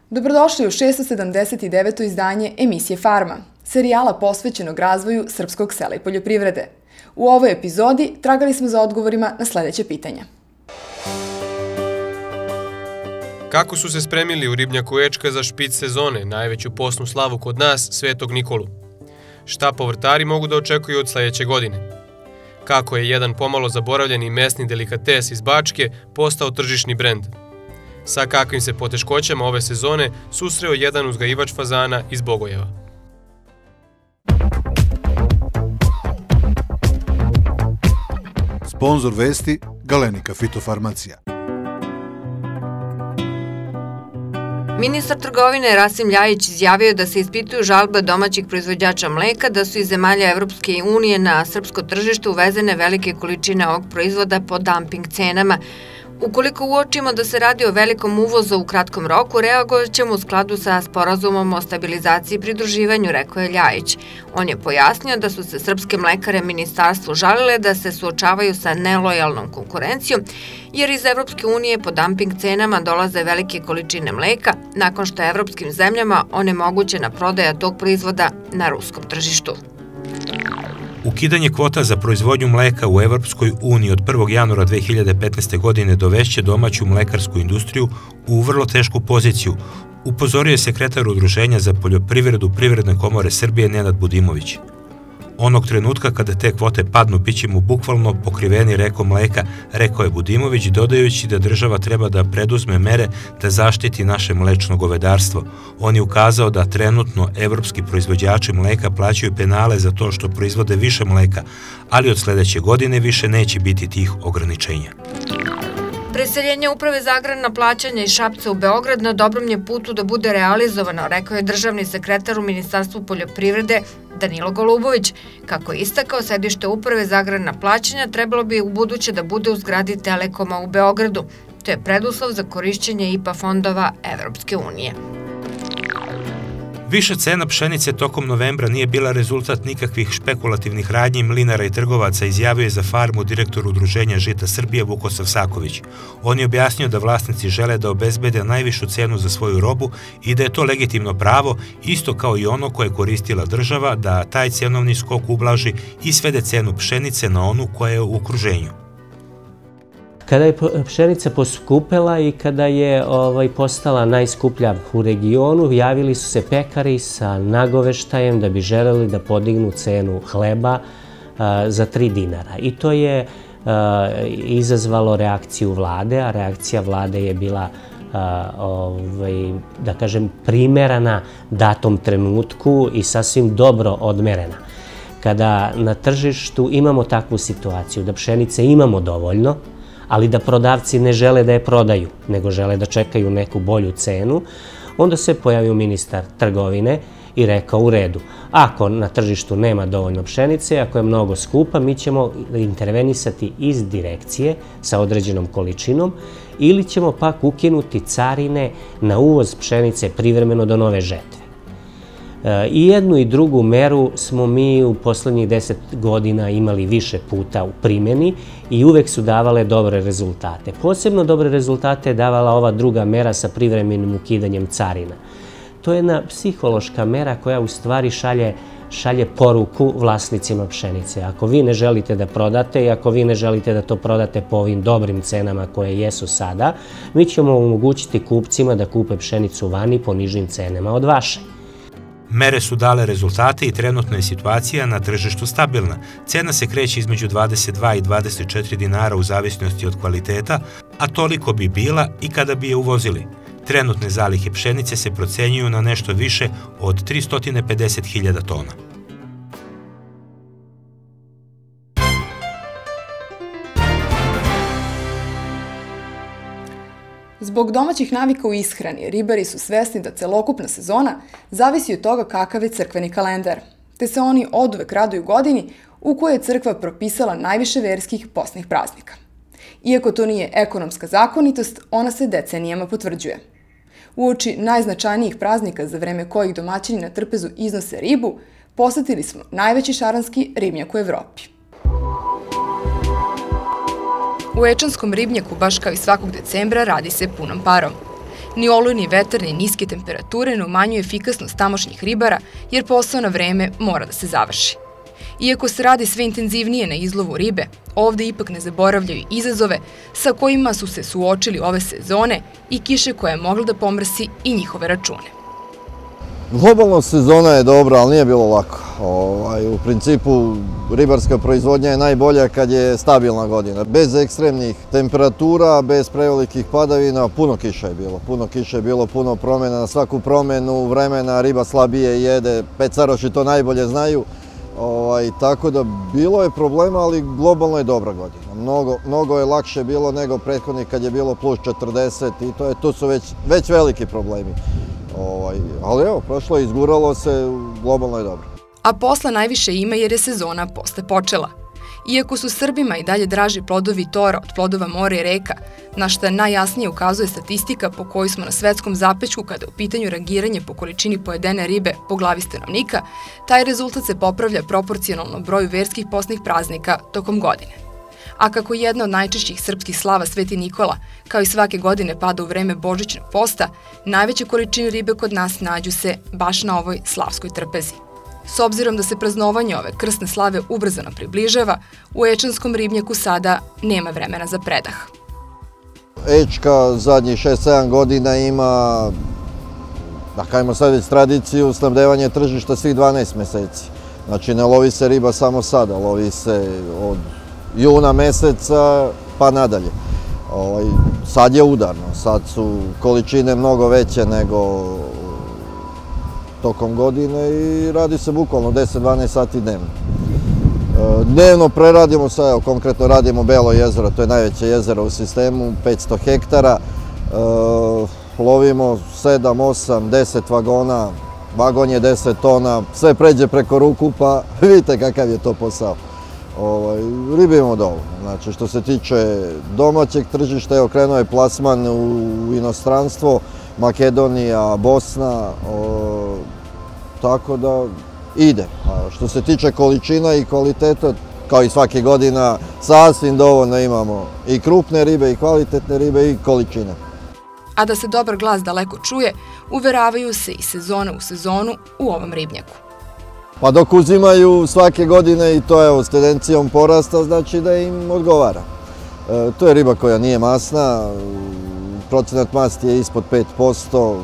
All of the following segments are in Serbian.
Dobrodošli u 679. izdanje emisije Farma, serijala posvećenog razvoju srpskog sela i poljoprivrede. U ovoj epizodi tragali smo za odgovorima na sledeće pitanja. Kako su se spremili u ribnjaku Ečka za špic sezone, najveću posnu slavu kod nas, Svetog Nikolu? Šta povrtari mogu da očekuju od sledeće godine? Kako je jedan pomalo zaboravljeni mesni delikates iz Bačke postao tržišni brend? Sa kakvim se poteškoćama ove sezone susreo jedan uzgajivač fazana iz Bogojeva? Sponzor vesti Galenika fitofarmacija. Ministar trgovine Rasim Ljajić izjavio da se ispituju žalbe domaćih proizvođača mleka da su iz zemalja Evropske unije na srpsko tržište uvezene velike količine ovog proizvoda po dumping cenama. Ukoliko uočimo da se radi o velikom uvozu u kratkom roku, reagovat ćemo u skladu sa sporazumom o stabilizaciji i pridruživanju, rekao je Ljajić. On je pojasnio da su se srpske mlekare ministarstvu žalile da se suočavaju sa nelojalnom konkurencijom, jer iz Evropske unije po dumping cenama dolaze velike količine mleka, nakon što je evropskim zemljama onemogućena prodaja tog proizvoda na ruskom tržištu. Ukidanje kvota za proizvodnju mleka u Evropskoj uniji od 1. januara 2015. godine dovešće domaću mlekarsku industriju u vrlo tešku poziciju, upozorio je sekretar Udruženja za poljoprivredu Privredne komore Srbije Nenad Budimović. Onog trenutka kada te kvote padnu, bit ćemo bukvalno pokriveni rekom mleka, rekao je Budimović, dodajući da država treba da preduzme mere da zaštiti naše mlečno govedarstvo. On je ukazao da trenutno evropski proizvođači mleka plaćaju penale za to što proizvode više mleka, ali od sledeće godine više neće biti tih ograničenja. Preseljenje Uprave za agrarna plaćanja iz Šapca u Beograd na dobrom je putu da bude realizovano, rekao je državni sekretar u Ministarstvu poljoprivrede Danilo Golubović. Kako je istakao, sedište Uprave za agrarna plaćanja trebalo bi u buduće da bude u zgradi Telekoma u Beogradu. To je preduslov za korišćenje IPA fondova Evropske unije. Viša cena pšenice tokom novembra nije bila rezultat nikakvih špekulativnih radnji mlinara i trgovaca, izjavio je za Farmu direktor Udruženja Žita Srbije Vukosav Saković. On je objasnio da vlasnici žele da obezbede najvišu cenu za svoju robu i da je to legitimno pravo, isto kao i ono koje je koristila država, da taj cenovni skok ublaži i svede cenu pšenice na onu koja je u okruženju. Kada je pšenica poskupela i kada je postala najskuplja u regionu, javili su se pekari sa nagoveštajem da bi želeli da podignu cenu hleba za 3 dinara. I to je izazvalo reakciju vlade, a reakcija vlade je bila, da kažem, primerana datom trenutku i sasvim dobro odmerena. Kada na tržištu imamo takvu situaciju da pšenice imamo dovoljno, ali da prodavci ne žele da je prodaju, nego žele da čekaju neku bolju cenu, onda se pojavio ministar trgovine i rekao u redu, ako na tržištu nema dovoljno pšenice, ako je mnogo skupa, mi ćemo intervenisati iz direkcije sa određenom količinom ili ćemo pak ukinuti carine na uvoz pšenice privremeno do nove žetve. I jednu i drugu meru smo mi u poslednjih 10 godina imali više puta u primjeni i uvek su davale dobre rezultate. Posebno dobre rezultate je davala ova druga mera sa privremenim ukidanjem carina. To je jedna psihološka mera koja u stvari šalje poruku vlasnicima pšenice. Ako vi ne želite da prodate i ako vi ne želite da to prodate po ovim dobrim cenama koje jesu sada, mi ćemo omogućiti kupcima da kupe pšenicu vani po nižim cenama od vaše. Mere su dale rezultate i trenutna je situacija na tržištu stabilna. Cena se kreće između 22 i 24 dinara u zavisnosti od kvaliteta, a toliko bi bila i kada bi je uvozili. Trenutne zalihe pšenice se procenjuju na nešto više od 350.000 tona. Zbog domaćih navika u ishrani, ribari su svesni da celokupna sezona zavisi od toga kakav je crkveni kalendar, te se oni oduvek raduju godini u kojoj je crkva propisala najviše verskih postnih praznika. Iako to nije ekonomska zakonitost, ona se decenijama potvrđuje. Uoči najznačajnijih praznika za vreme kojih domaćini na trpezu iznose ribu, posetili smo najveći šaranski ribnjak u Evropi. U Ečanskom ribnjaku, baš kao i svakog decembra, radi se punom parom. Ni olujni vetar ni niske temperature ne umanjuju efikasnost tamošnjih ribara, jer posao na vreme mora da se završi. Iako se radi sve intenzivnije na izlovu ribe, ovde ipak ne zaboravljaju izazove sa kojima su se suočili ove sezone i kiše koja je mogla da pomrsi i njihove račune. Globalna sezona je dobra, ali nije bilo lako. U principu, ribarska proizvodnja je najbolja kad je stabilna godina. Bez ekstremnih temperatura, bez prevelikih padavina, puno kiša je bilo. Puno kiša je bilo, puno promjena. Na svaku promjenu vremena riba slabije jede, pecaroši to najbolje znaju. Tako da bilo je problema, ali globalno je dobra godina. Mnogo je lakše bilo nego prethodnih kad je bilo plus 40 i tu su već veliki problemi. Ali evo, prošlo je, izguralo se, globalno je dobro. A posla najviše ima jer je sezona posle počela. Iako su Srbima i dalje draži plodovi tora od plodova mora i reka, na šta najjasnije ukazuje statistika po kojoj smo na svetskom zapećku kada je u pitanju rangiranje po količini pojedene ribe po glavi stanovnika, taj rezultat se popravlja proporcionalno broju verskih postnih praznika tokom godine. A kako jedna od najčešćih srpskih slava Sveti Nikola, kao i svake godine pada u vreme Božićnog posta, najveće količine ribe kod nas nađu se baš na ovoj slavskoj trpezi. S obzirom da se praznovanje ove krsne slave ubrzano približava, u ečanskom ribnjaku sada nema vremena za predah. Ečka zadnjih 6-7 godina ima, da kajmo sad već tradiciju, snabdevanje tržišta svih 12 meseci. Znači ne lovi se riba samo sada, lovi se od juna meseca pa nadalje. Sad je udarno, sad su količine mnogo veće nego tokom godine i radi se bukvalno 10-12 sati dnevno. Dnevno preradimo, sad konkretno radimo Belo jezero, to je najveće jezero u sistemu, 500 hektara. Lovimo 7, 8, 10 vagona, vagon je 10 tona, sve pređe preko ruku pa vidite kakav je to posao. Ribe imamo dovoljno. Znači, što se tiče domaćeg tržišta, evo krenuo je plasman u inostranstvo, Makedonija, Bosna, tako da ide. A što se tiče količina i kvaliteta, kao i svake godina, sasvim dovoljno imamo i krupne ribe, i kvalitetne ribe, i količine. A da se dobar glas daleko čuje, uveravaju se i sezona u sezonu u ovom ribnjaku. Pa dok uzimaju svake godine i to je s tendencijom porasta, znači da im odgovara. To je riba koja nije masna, procenat masti je ispod 5%,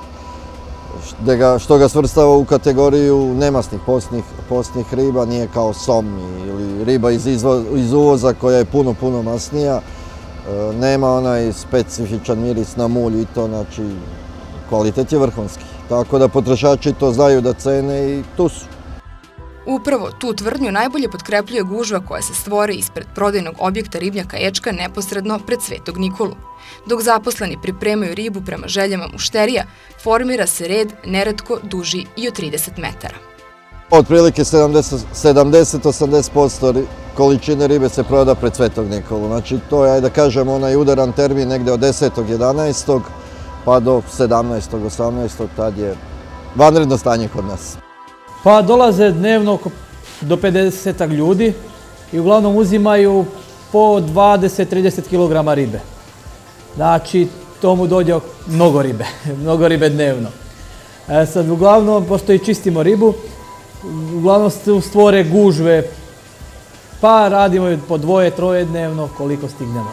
što ga svrstava u kategoriju nemasnih postnih riba, nije kao som ili riba iz uvoza koja je puno masnija. Nema onaj specifičan miris na mulj i to, znači kvalitet je vrhunski. Tako da potrošači to znaju da cene i tu su. Upravo tu tvrdnju najbolje potkrepljuje gužva koja se stvori ispred prodajnog objekta ribnjaka Ečka neposredno pred Svetog Nikolu. Dok zaposleni pripremaju ribu prema željama mušterija, formira se red neretko duži i od 30 metara. Otprilike 70-80% količine ribe se proda pred Svetog Nikolu. Znači to je, da kažem, onaj udaran termin negde od 10.11. pa do 17.18. tad je vanredno stanje kod nas. Pa dolaze dnevno do 50 ljudi i uglavnom uzimaju po 20-30 kg ribe. Znači, tomu dođe mnogo ribe dnevno. Sad, uglavnom, pošto i čistimo ribu, uglavnom stvore gužve, pa radimo po 2-3 dnevno koliko stignemo.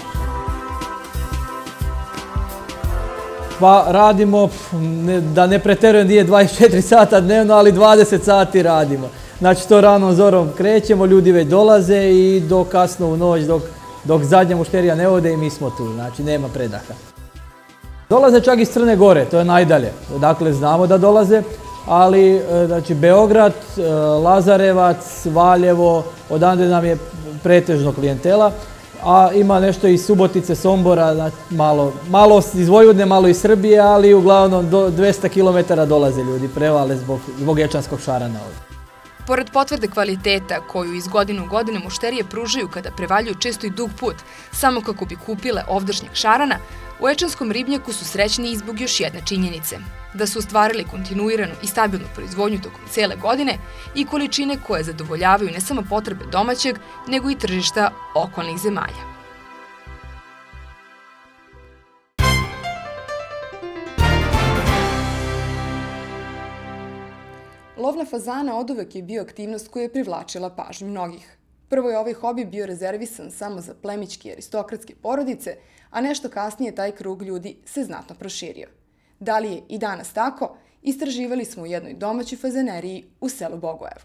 Pa radimo, da ne preterujem, nije 24 sata dnevno, ali 20 sati radimo. Znači to ranom zorom krećemo, ljudi već dolaze i do kasno u noć, dok zadnja mušterija ne ode i mi smo tu, znači nema predaha. Dolaze čak iz Crne Gore, to je najdalje, dakle znamo da dolaze, ali znači Beograd, Lazarevac, Valjevo, odande nam je pretežno klijentela. A ima nešto iz Subotice, Sombora, malo iz Vojvodine, malo iz Srbije, ali uglavnom do 200 km dolaze ljudi, prevale zbog ečanskog šarana ovdje. Pored potvrde kvaliteta koju iz godine u godine mušterije pružaju kada prevaljuju često i dug put, samo kako bi kupile ovdašnjeg šarana, u ečanskom ribnjaku su srećni i zbog još jedne činjenice, da su ostvarili kontinuiranu i stabilnu proizvodnju tokom cele godine i količine koje zadovoljavaju ne samo potrebe domaćeg, nego i tržišta okolnih zemalja. Lov na fazana oduvek je bio aktivnost koja je privlačila pažnju mnogih. Prvo je ovaj hobi bio rezervisan samo za plemićke i aristokratske porodice, a nešto kasnije taj krug ljudi se znatno proširio. Da li je i danas tako, istraživali smo u jednoj domaćoj fazaneriji u selu Bogojevo.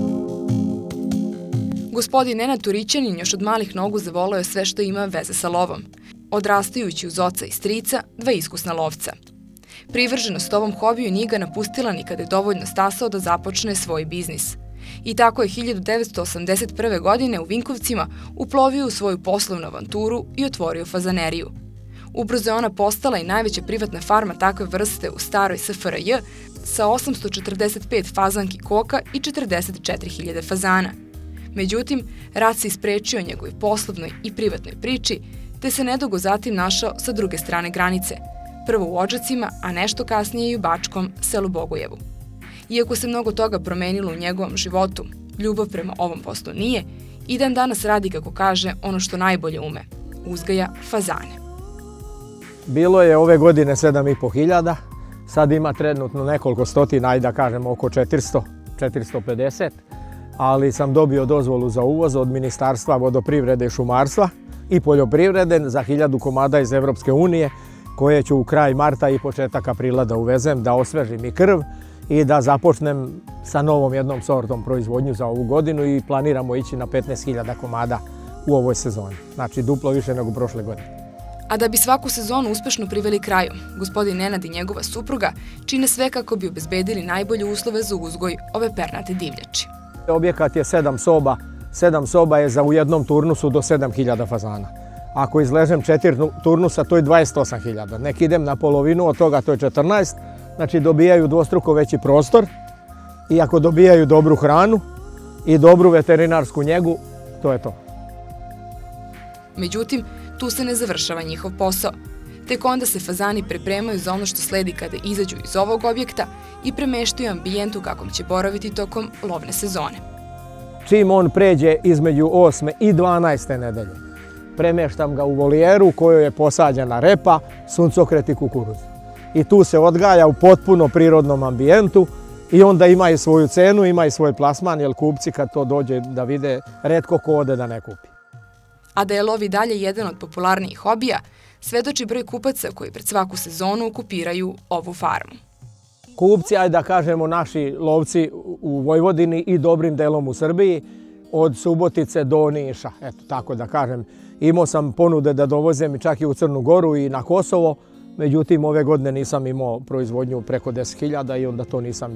Gospodin Nenad Turićanin još od malih nogu zavoleo je sve što ima veze sa lovom, odrastajući uz oca i strica, dva iskusna lovca. Privrženost ovom hobiju nije ga napustila ni kada je dovoljno stasao da započne svoj biznis. I tako je 1981. godine u Vinkovcima uplovio u svoju poslovnu avanturu i otvorio fazaneriju. Ubrzo je ona postala i najveća privatna farma takve vrste u staroj SFRJ sa 845 fazanki koka i 44.000 fazana. Međutim, rat se isprečio njegovoj poslovnoj i privatnoj priči, te se nedugo zatim našao sa druge strane granice, prvo u Odžacima, a nešto kasnije i u Bačkom selu Bogojevu. Iako se mnogo toga promenilo u njegovom životu, ljubav prema ovom poslu nije i dan danas radi, kako kaže, ono što najbolje ume – uzgaja fazane. Bilo je ove godine 7.500, sad ima trenutno nekoliko stotina, ajde da kažemo oko 400, 450, ali sam dobio dozvolu za uvoz od Ministarstva vodoprivrede i šumarstva i poljoprivrede za 1000 komada iz Evropske unije, koje ću u kraj marta i početak aprila da uvezem, da osvežim i krv i da započnem sa novom jednom sortom proizvodnju za ovu godinu i planiramo ići na 15.000 komada u ovoj sezoni. Znači duplo više nego prošle godine. A da bi svaku sezonu uspešno priveli kraju, gospodin Nenad i njegova supruga čine sve kako bi obezbedili najbolje uslove za uzgoj ove pernate divljači. Objekat je 7 soba. 7 soba je za u jednom turnusu do 7.000 fazana. Ako izležem 4 turnusa, to je 28.000. Nek idem na polovinu od toga, to je 14. Znači dobijaju dvostruko veći prostor i ako dobijaju dobru hranu i dobru veterinarsku njegu, to je to. Međutim, tu se ne završava njihov posao. Tek onda se fazani pripremaju za ono što sledi kada izađu iz ovog objekta i premeštaju ambijent u kakvom će boraviti tokom lovne sezone. Čim on pređe između 8. i 12. nedelje, premeštam ga u volijeru u kojoj je posađena repa, suncokret i kukuruz. I tu se odgaja u potpuno prirodnom ambijentu i onda ima i svoju cenu, ima i svoj plasman, jer kupci kad to dođe da vide, retko ko ode da ne kupi. A da je lov i dalje jedan od popularnijih hobija, svedoči broj kupaca koji pred svaku sezonu okupiraju ovu farmu. Kupci, ajde da kažemo naši lovci u Vojvodini i dobrim delom u Srbiji, od Subotice do Niša, eto tako da kažem. Imao sam ponude da dovozem čak i u Crnu Goru i na Kosovo, međutim ove godine nisam imao proizvodnju preko 10.000 i onda to nisam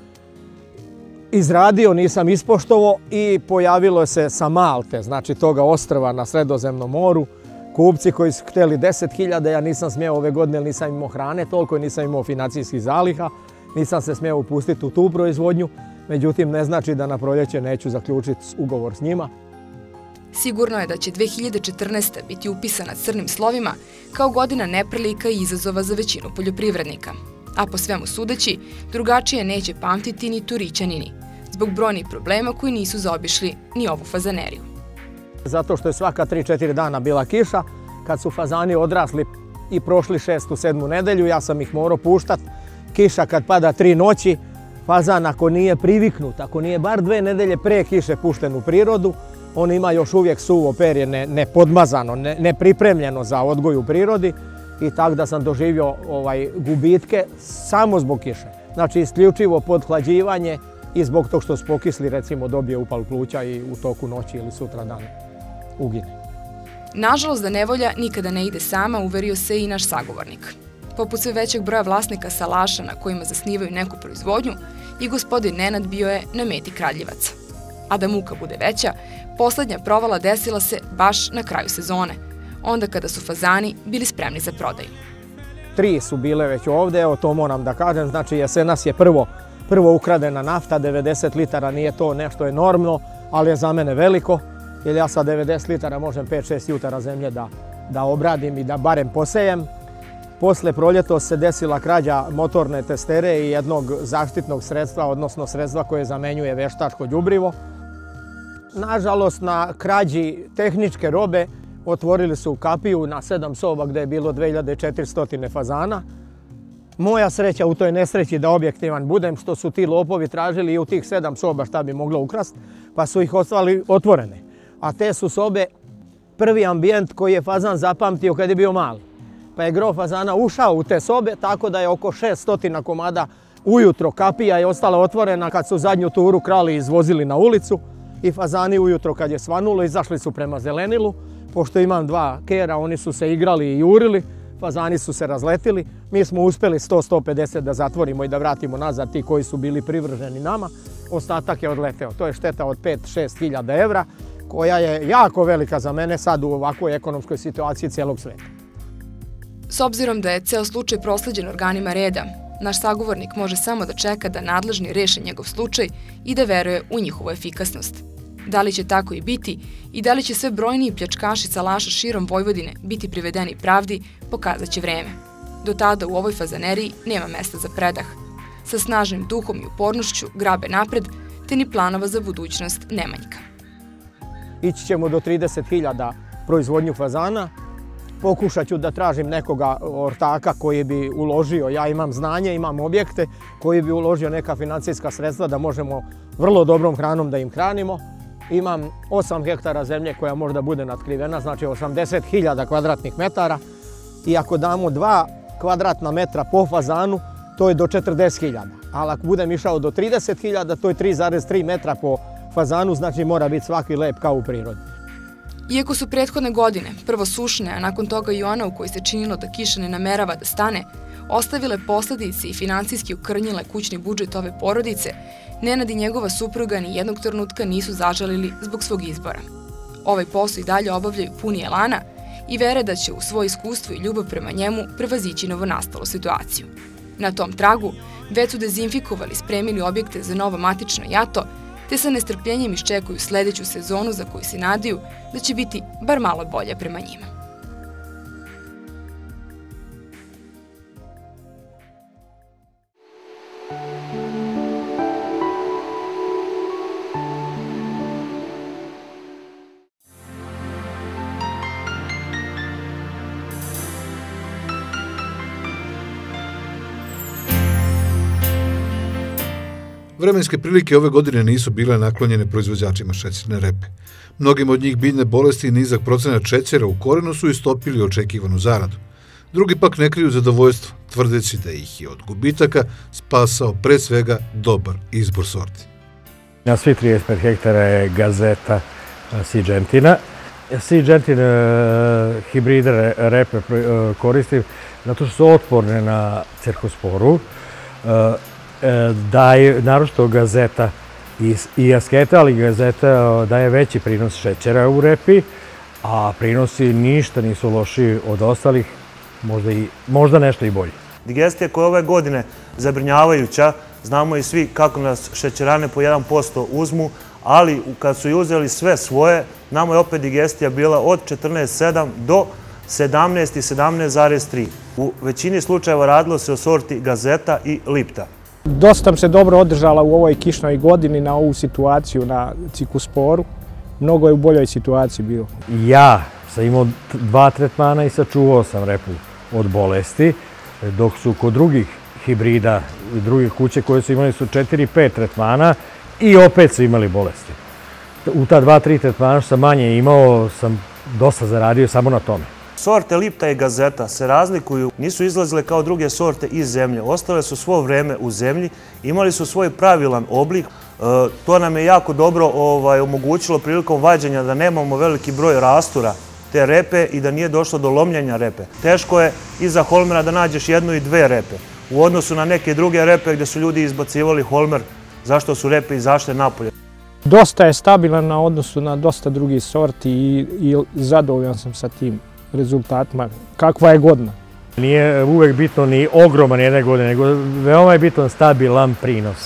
izradio, nisam ispoštovao i pojavilo se sa Malte, znači toga ostrva na Sredozemnom moru, kupci koji su htjeli 10.000, ja nisam smjeo ove godine, jer nisam imao hrane toliko i nisam imao financijskih zaliha, nisam se smjeo upustiti u tu proizvodnju, međutim ne znači da na proljeće neću zaključiti ugovor s njima. Sigurno je da će 2014. biti upisana crnim slovima kao godina neprilika i izazova za većinu poljoprivrednika. A po svemu sudeći, drugačije neće pamtiti ni Turićanini, zbog brojnih problema koji nisu zaobišli ni ovu fazaneriju. Zato što je svaka 3-4 dana bila kiša, kad su fazani odrasli i prošli 6. 7. nedelju, ja sam ih morao puštati. Kiša kad pada 3 noći, fazan ako nije priviknut, ako nije bar 2 nedelje pre kiše pušten u prirodu, on ima još uvijek suvo perje, ne podmazano, ne pripremljeno za odgoj u prirodi i tako da sam doživio gubitke samo zbog kiše. Znači isključivo podhlađivanje i zbog tog što su pokisli, recimo dobije upal pluća i u toku noći ili sutra dan ugine. Nažalost da nevolja nikada ne ide sama, uverio se i naš sagovornik. Poput sve većeg broja vlasnika salaša na kojima zasnivaju neku proizvodnju, i gospodin Nenad bio je na meti kradljivaca. A da muka bude veća, poslednja provala desila se baš na kraju sezone, onda kada su fazani bili spremni za prodaju. 3 su bile već ovde, evo to moram da kažem, znači jesenas je prvo ukradena nafta, 90 litara, nije to nešto enormno, ali je za mene veliko, jer ja sa 90 litara možem 5-6 jutara zemlje da obradim i da barem posejem. Posle proljetos se desila krađa motorne testere i jednog zaštitnog sredstva, odnosno sredstva koje zamenjuje veštačko đubrivo. Nažalost, na krađi tehničke robe otvorili su kapiju na 7 soba gde je bilo 2400 fazana Moja sreća u toj nesreći, da objektivan budem, što su ti lopovi tražili i u tih 7 soba šta bi moglo ukrast, pa su ih ostavili otvorene. A te su sobe prvi ambijent koji je fazan zapamtio kad je bio mali. Pa je gro fazana ušao u te sobe, tako da je oko 600 komada ujutro kapija je ostala otvorena kad su zadnju turu krali izvozili na ulicu i fazani ujutro kad je svanulo izašli su prema zelenilu. Pošto imam 2 kera, oni su se igrali i jurili, fazani su se razletili. Mi smo uspjeli 100-150 da zatvorimo i da vratimo nazad ti koji su bili privrženi nama. Ostatak je odleteo. To je šteta od 5-6 hiljada evra, koja je jako velika za mene sad u ovakvoj ekonomskoj situaciji cijelog sveta. S obzirom da je ceo slučaj prosleđen organima reda, naš sagovornik može samo da čeka da nadležni reše njegov slučaj i da veruje u njihovu efikasnost. Da li će tako i biti i da li će sve brojniji pljačkaši salaša širom Vojvodine biti privedeni pravdi, pokazat će vreme. Do tada u ovoj fazaneriji nema mesta za predah. Sa snažnim duhom i upornošću grabe napred, te ni planova za budućnost nemanjka. Ići ćemo do 30.000 proizvodnju fazana. Pokušat ću da tražim nekoga ortaka koji bi uložio, ja imam znanje, imam objekte, koji bi uložio neka financijska sredstva da možemo vrlo dobrom hranom da im hranimo. Imam 8 hektara zemlje koja možda bude natkrivena, znači 80.000 kvadratnih metara. I ako damo 2 kvadratna metra po fazanu, to je do 40.000. Ali ako budem išao do 30.000, to je 3,3 metra po fazanu, znači mora biti svaki lep kao u prirodi. Iako su prethodne godine, prvo sušne, a nakon toga i ona u kojoj se činilo da kiša ne namerava da stane, ostavile posledice i finansijski ukrnjile kućni budžet ove porodice, Nenad i njegova supruga ni jednog trenutka nisu zažalili zbog svog izbora. Ovaj posao i dalje obavljaju puni elana i vere da će u svoje iskustvo i ljubav prema njemu prevazići novonastalu situaciju. Na tom tragu već su dezinfikovali, spremili objekte za novo matično jato, te sa nestrpljenjem iščekuju sledeću sezonu za koju se nadaju da će biti bar malo bolje prema njima. Vremenske prilike ove godine nisu bile naklonjene proizvođačima šećerne repe. Mnogim od njih biljne bolesti i nizak procenat šećera u korenu su istopili očekivanu zaradu. Drugi pak ne kriju zadovoljstvo, tvrdeći da ih je od gubitaka spasao pre svega dobar izbor sorti. Na svi 35 hektara je Gazeta Syngenta. Syngenta hibride repe koristim zato što su otporne na cerkosporu. Naročito Gazeta i Asketa, ali Gazeta daje veći prinos šećera u repi, a prinosi ništa nisu lošiji od ostalih, možda nešto i bolji. Digestija koja je ove godine zabrinjavajuća, znamo i svi kako nas šećerane po 1% uzmu, ali kad su i uzeli sve svoje, nama je opet digestija bila od 14,7 do 17 i 17,3. U većini slučajeva radilo se o sorti Gazeta i Lipta. Dosta sam se dobro održala u ovoj kišnoj godini na ovu situaciju na cikusporu. Mnogo je u boljoj situaciji bio. Ja sam imao 2 tretmana i sačuvao sam repu od bolesti, dok su kod drugih hibrida i drugih kuće koje su imali su 4-5 tretmana i opet su imali bolesti. U ta 2-3 tretmana što sam manje imao, sam dosta zaradio samo na tome. Sorte Lipta i Gazeta se razlikuju, nisu izlazile kao druge sorte iz zemlje, ostale su svo vreme u zemlji, imali su svoj pravilan oblik. To nam je jako dobro omogućilo prilikom vađenja da nemamo veliki broj rastura te repe i da nije došlo do lomljenja repe. Teško je iza holmera da nađeš 1 i 2 repe. U odnosu na neke druge repe gdje su ljudi izbacivali holmer, zašto su repe izašle napolje. Dosta je stabilan na odnosu na dosta drugih sorti i zadovoljan sam sa tim rezultatima. Kakva je godina? Nije uvek bitno ni ogroman jedne godine, nego veoma je bitan stabilan prinos.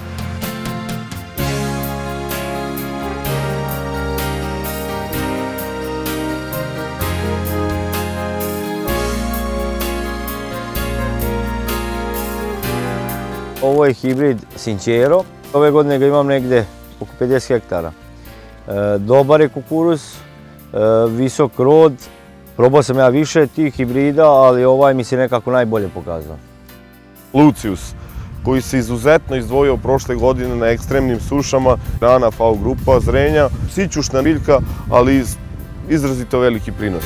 Ovo je hibrid Sincero. Ove godine ga imam negde oko 50 hektara. Dobar je kukuruz, visok rod. Probao sam ja više tih hibrida, ali ovaj mi se nekako najbolje pokazao. Lucius, koji se izuzetno izdvojio prošle godine na ekstremnim sušama, rana FAO grupa, zrenja, sićušna biljka, ali izrazito veliki prinos.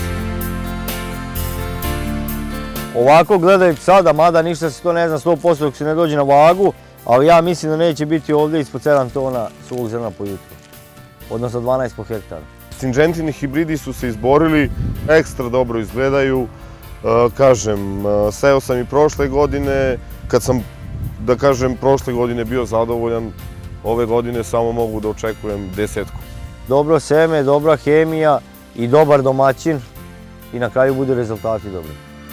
Ovako gledajući sada, mada ništa se to ne zna 100% dok se ne dođe na vagu, ali ja mislim da neće biti ovdje ispod 7 tona suvog zrna po jutru, odnosno 12 po hektaru. Syngentini hibridi su se izborili, ekstra dobro izgledaju. Kažem, seo sam i prošle godine, kad sam, da kažem, prošle godine bio zadovoljan, ove godine samo mogu da očekujem 10. Dobro seme, dobra hemija i dobar domaćin i na kraju budu rezultati dobri.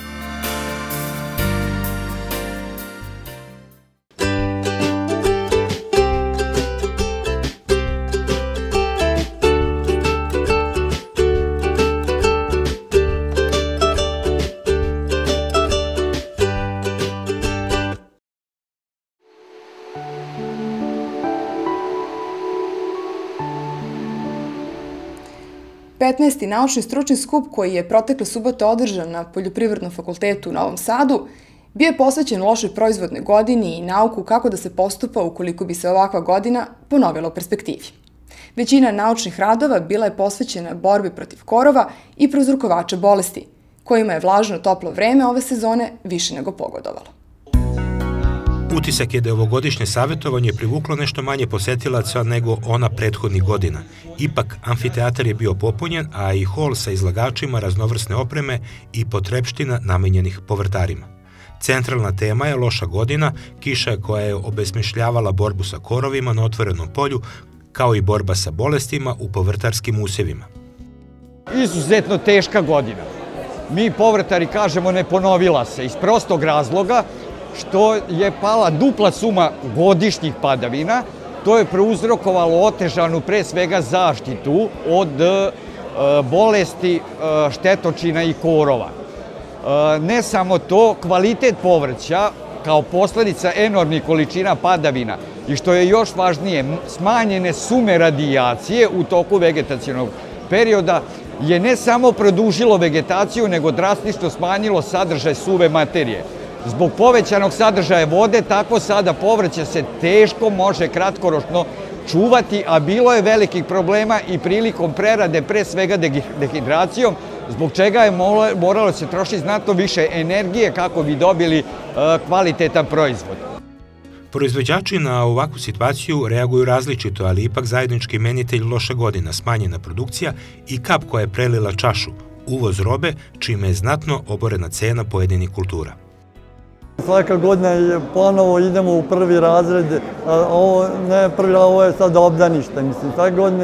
Petnaesti naučni stručni skup koji je protekle subote održan na Poljoprivrednom fakultetu u Novom Sadu bio je posvećen lošoj proizvodnoj godini i nauku kako da se postupa ukoliko bi se ovakva godina ponovila u perspektivi. Većina naučnih radova bila je posvećena borbi protiv korova i prouzrokovača bolesti, kojima je vlažno toplo vreme ove sezone više nego pogodovalo. Utisak je da je ovogodišnje savjetovanje privuklo nešto manje posetilaca nego ona prethodnih godina. Ipak, amfiteatar je bio popunjen, a i hol sa izlagačima raznovrsne opreme i potrepština namenjenih povrtarima. Centralna tema je loša godina, kiša koja je obesmišljavala borbu sa korovima na otvorenom polju, kao i borba sa bolestima u povrtarskim usjevima. Izuzetno teška godina. Mi povrtari kažemo ne ponovila se iz prostog razloga što je pala dupla suma godišnjih padavina. To je prouzrokovalo otežanu pre svega zaštitu od bolesti štetočina i korova. Ne samo to, kvalitet povrća kao posledica enormnih količina padavina i što je još važnije, smanjene sume radijacije u toku vegetacionog perioda je ne samo produžilo vegetaciju, nego drastično smanjilo sadržaj suve materije. Zbog povećanog sadržaja vode, tako sada povrće se teško može kratkoročno čuvati, a bilo je velikih problema i prilikom prerade, pre svega dehidracijom, zbog čega je moralo se trošiti znatno više energije kako bi dobili kvalitetan proizvod. Proizvođači na ovakvu situaciju reaguju različito, ali ipak zajednički imenitelj loša godina, smanjena produkcija i kap koja je prelila čašu, uvoz robe, čime je znatno oborena cena pojedinih kultura. Svaka godina ponovo idemo u prvi razred, ovo je sad obdanište, mislim, svake godine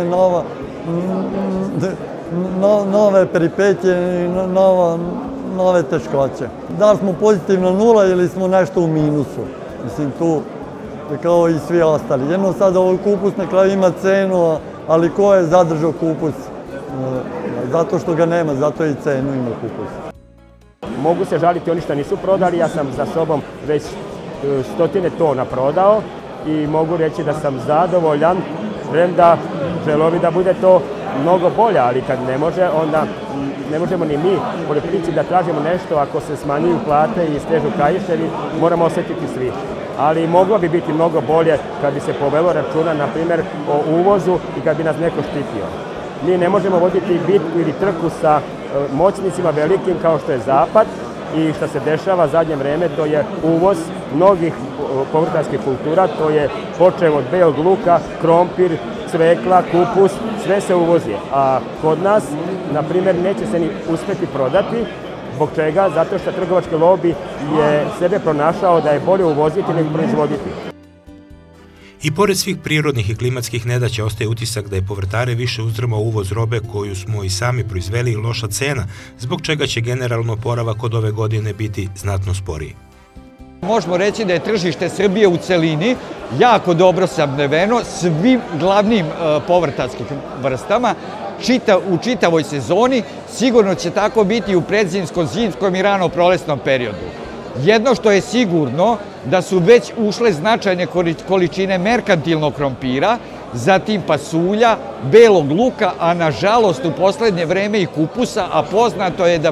nove peripeće i nove teškoće. Da li smo pozitivno nula ili smo nešto u minusu, mislim, tu kao i svi ostali. Jedno sad ovaj kupus na kraju ima cenu, ali ko je zadržao kupus? Zato što ga nema, zato i cenu ima kupus. Mogu se žaliti oni što nisu prodali, ja sam za sobom već 100 tona prodao i mogu reći da sam zadovoljan, premda želio bi da bude to mnogo bolje, ali kad ne može, onda ne možemo ni mi poljoprivrednici da tražimo nešto ako se smanjuju plate i stežu krajiševi, moramo osjetiti svi. Ali moglo bi biti mnogo bolje kad bi se povelo računa, na primjer, o uvozu i kad bi nas neko štitio. Mi ne možemo voditi bitku ili trku sa moćnicima velikim kao što je Zapad i što se dešava zadnje vreme, to je uvoz mnogih povrtarskih kultura, to je počev od belog luka, krompir, cvekla, kupus, sve se uvozi. A kod nas, na primjer, neće se ni uspjeti prodati. Zbog čega? Zato što trgovački lobi je sebe pronašao da je bolje uvoziti nego proizvoditi. I pored svih prirodnih i klimatskih nedaća ostaje utisak da je povrtare više uzdrmao uvoz robe koju smo i sami proizveli i loša cena, zbog čega će generalno oporavak od ove godine biti znatno sporiji. Možemo reći da je tržište Srbije u celini jako dobro snabdeveno svim glavnim povrtarskim vrstama u čitavoj sezoni. Sigurno će tako biti u predzimskom, zimskom i rano prolesnom periodu. Jedno što je sigurno da su već ušle značajne količine merkantilnog krompira, zatim pasulja, belog luka, a nažalost u poslednje vreme i kupusa, a poznato je da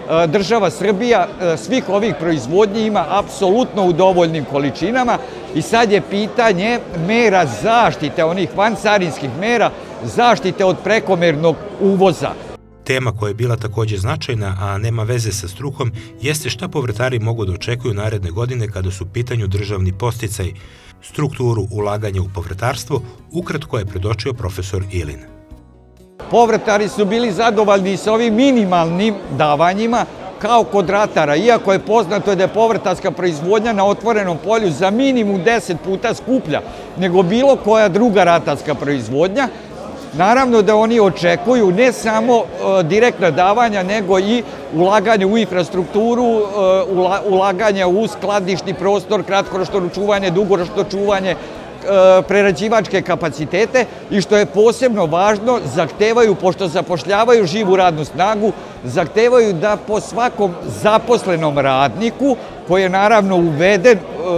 država Srbija svih ovih proizvodnji ima apsolutno u dovoljnim količinama i sad je pitanje mera zaštite, onih vancarinskih mera zaštite od prekomernog uvoza. Tema koja je bila također značajna, a nema veze sa strukom, jeste šta povrtari mogu da očekuju naredne godine kada su u pitanju državni podsticaj, strukturu ulaganja u povrtarstvo, ukratko je predočio profesor Ilin. Povrtari su bili zadovoljni sa ovim minimalnim davanjima kao kod ratara, iako je poznato da je povrtarska proizvodnja na otvorenom polju za minimum 10 puta skuplja nego bilo koja druga ratarska proizvodnja. Naravno da oni očekuju ne samo direktna davanja, nego i ulaganje u infrastrukturu, ulaganje u skladišni prostor, kratkoročno čuvanje, dugoročno čuvanje, prerađivačke kapacitete i što je posebno važno, zahtevaju, pošto zapošljavaju živu radnu snagu, zahtevaju da po svakom zaposlenom radniku, koji je naravno uveden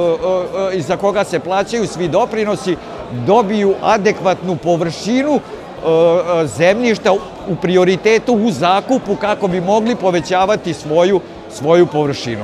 i za koga se plaćaju svi doprinosi, dobiju adekvatnu površinu zemljišta u prioritetu u zakupu kako bi mogli povećavati svoju površinu.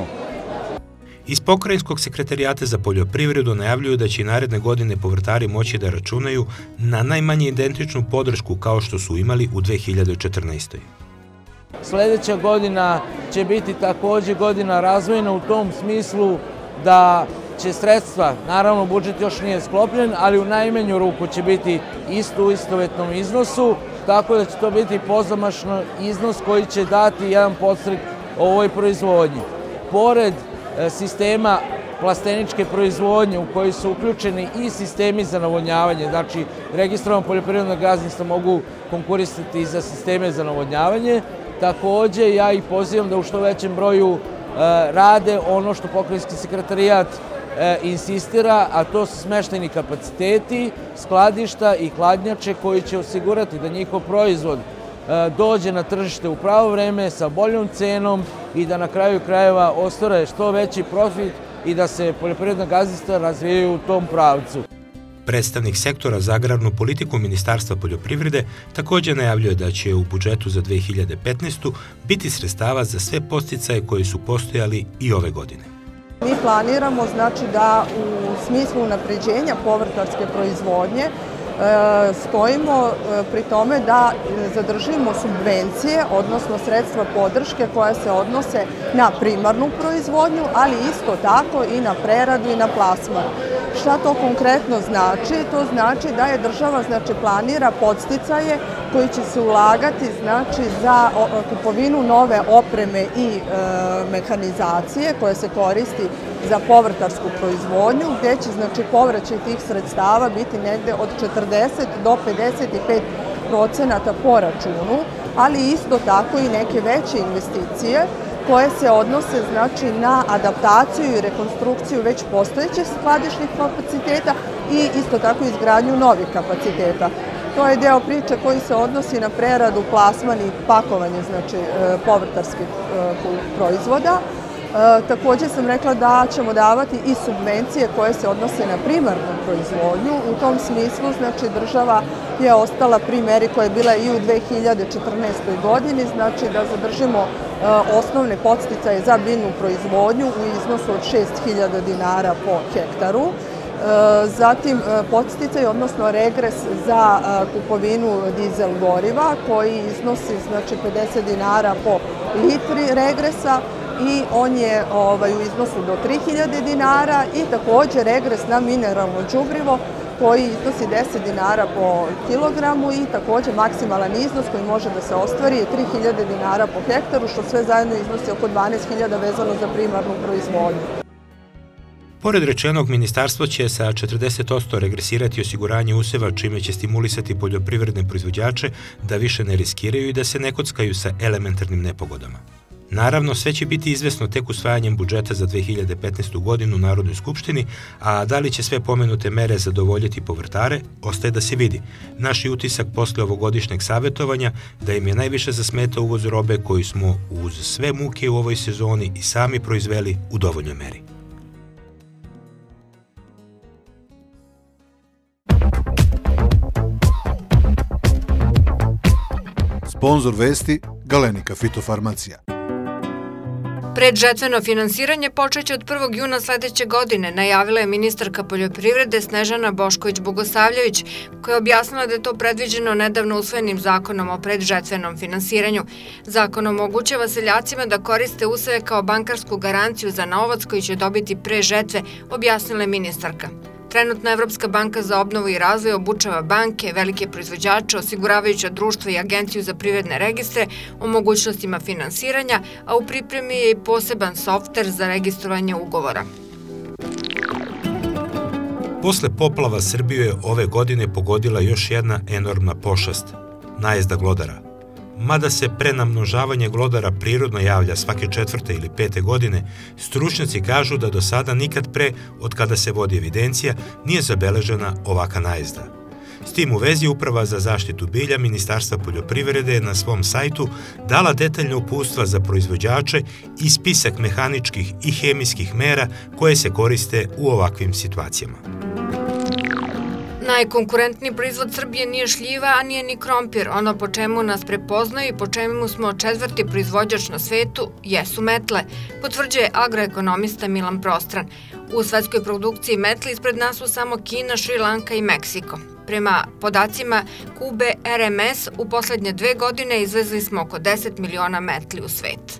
Iz Pokrajinskog sekretarijata za poljoprivredu najavljuju da će i naredne godine povrtari moći da računaju na najmanje identičnu podršku kao što su imali u 2014. Sljedeća godina će biti također godina razvojna u tom smislu da će sredstva, naravno budžet još nije sklopljen, ali u najmanju ruku će biti isto u istovetnom iznosu, tako da će to biti pozamašno iznos koji će dati jedan podstrek ovoj proizvodnji. Pored sistema plasteničke proizvodnje u koji su uključeni i sistemi za navodnjavanje, znači registrovano poljoprivredno gazdinstvo mogu konkurisati za sisteme za navodnjavanje. Također ja ih pozivam da u što većem broju rade ono što Pokrajinski sekretarijat insistira, a to su smeštajni kapaciteti, skladišta i hladnjače koji će osigurati da njihov proizvod dođe na tržište u pravo vreme sa boljom cenom i da na kraju krajeva ostvare što veći profit i da se poljoprivredna gazdinstva razvijaju u tom pravcu. Predstavnik sektora za agrarnu politiku Ministarstva poljoprivrede također najavljuje da će u budžetu za 2015. biti sredstava za sve podsticaje koji su postojali i ove godine. Mi planiramo znači da u smislu unapređenja povrtarske proizvodnje stojimo pri tome da zadržimo subvencije, odnosno sredstva podrške koja se odnose na primarnu proizvodnju, ali isto tako i na preradu i na plasman. Šta to konkretno znači? To znači da je država planira podsticaje koji će se ulagati za kupovinu nove opreme i mehanizacije koja se koristi za povrtarsku proizvodnju, gdje će povraćaj tih sredstava biti negde od 40 do 55% po računu, ali isto tako i neke veće investicije koje se odnose na adaptaciju i rekonstrukciju već postojećih skladišnih kapaciteta i isto tako izgradnju novih kapaciteta. To je deo priče koji se odnosi na preradu, plasman i pakovanje povrtarskih proizvoda. Također sam rekla da ćemo davati i subvencije koje se odnose na primarnu proizvodnju. U tom smislu država je ostala pri meri koja je bila i u 2014. godini, znači da zadržimo osnovne podsticaje za biljnu proizvodnju u iznosu od 6.000 dinara po hektaru. Zatim podsticaj, odnosno regres za kupovinu dizel goriva koji iznosi 50 dinara po litri regresa i on je u iznosu do 3.000 dinara i također regres na mineralno đubrivo koji iznosi 10 dinara po kilogramu i također maksimalan iznos koji može da se ostvari je 3.000 dinara po hektaru, što sve zajedno iznosi oko 12.000 vezano za primarnu proizvodnju. Pored rečenog, ministarstvo će sa 40% regresirati osiguranje useva, čime će stimulisati poljoprivredne proizvođače da više ne riskiraju i da se ne kockaju sa elementarnim nepogodama. Naravno, sve će biti izvesno tek usvajanjem budžeta za 2015. godinu u Narodnoj skupštini, a da li će sve pomenute mere zadovoljiti povrtare, ostaje da se vidi. Naš je utisak posle ovogodišnjeg savjetovanja da im je najviše zasmetao uvoz robe koju smo uz sve muke u ovoj sezoni i sami proizveli u dovoljnoj meri. Sponzor vesti Galenika fitofarmacija. Predžetveno finansiranje počeće od 1. juna sledeće godine, najavila je ministarka poljoprivrede Snežana Bošković-Bogosavljević, koja je objasnila da je to predviđeno nedavno usvojenim zakonom o predžetvenom finansiranju. Zakon omogućava seljacima da koriste useve kao bankarsku garanciju za novac koji će dobiti pre žetve, objasnila je ministarka. Trenutno Evropska banka za obnovu i razvoj obučava banke, velike proizvođače, osiguravajuća društva i agenciju za privredne registre o mogućnostima finansiranja, a u pripremi je i poseban softver za registrovanje ugovora. Posle poplava Srbiju je ove godine pogodila još jedna enormna pošast – najezda glodara. Mada se prenamnožavanje glodara prirodno javlja svake 4. ili 5. godine, stručnjaci kažu da do sada nikad pre, od kada se vodi evidencija, nije zabeležena ovaka najezda. S tim u vezi Uprava za zaštitu bilja Ministarstva poljoprivrede je na svom sajtu dala detaljne uputstva za proizvođače i spisak mehaničkih i hemijskih mera koje se koriste u ovakvim situacijama. Najkonkurentniji proizvod Srbije nije šljiva, a nije ni krompir. Ono po čemu nas prepoznaju i po čemu smo 4. proizvođač na svetu jesu metle, potvrđuje agroekonomista Milan Prostran. U svetskoj produkciji metli ispred nas su samo Kina, Šri Lanka i Meksiko. Prema podacima Kube RMS, u poslednje 2 godine izvezli smo oko 10 miliona metli u svet.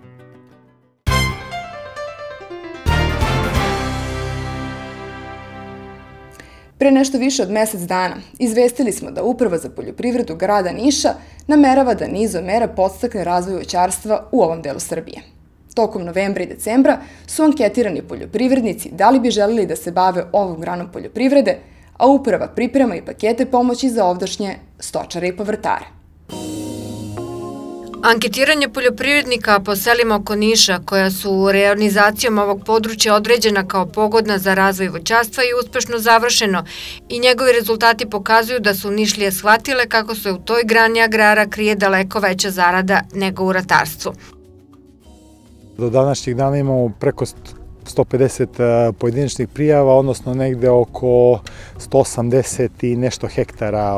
Pre nešto više od mesec dana izvestili smo da Uprava za poljoprivredu grada Niša namerava da nizom mera podstakne razvoj voćarstva u ovom delu Srbije. Tokom novembra i decembra su anketirani poljoprivrednici da li bi želeli da se bave ovom granom poljoprivrede, a Uprava priprema i pakete pomoći za ovdašnje stočare i povrtare. Anketiranje poljoprivrednika po selima oko Niša, koja su reorganizacijom ovog područja određena kao pogodna za razvoj voćarstva, je uspešno završeno i njegovi rezultati pokazuju da su Nišlije shvatile kako se u toj grani agrara krije daleko veća zarada nego u ratarstvu. Do današnjeg dana imamo preko 150 pojedinačnih prijava, odnosno negde oko 180 i nešto hektara